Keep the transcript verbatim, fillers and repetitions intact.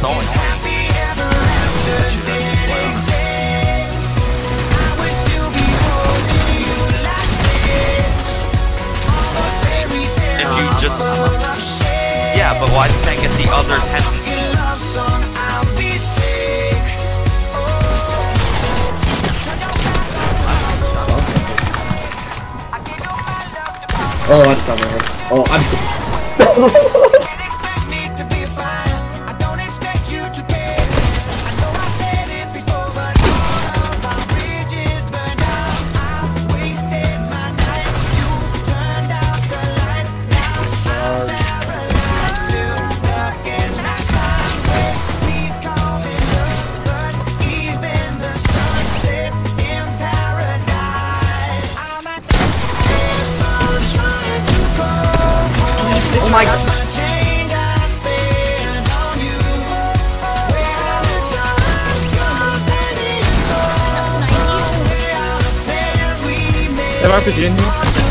so annoying. If you just... Yeah, but why can't I get the other ten? Oh, that's not bad. Oh, I'm... Oh my god. Have R P G in here?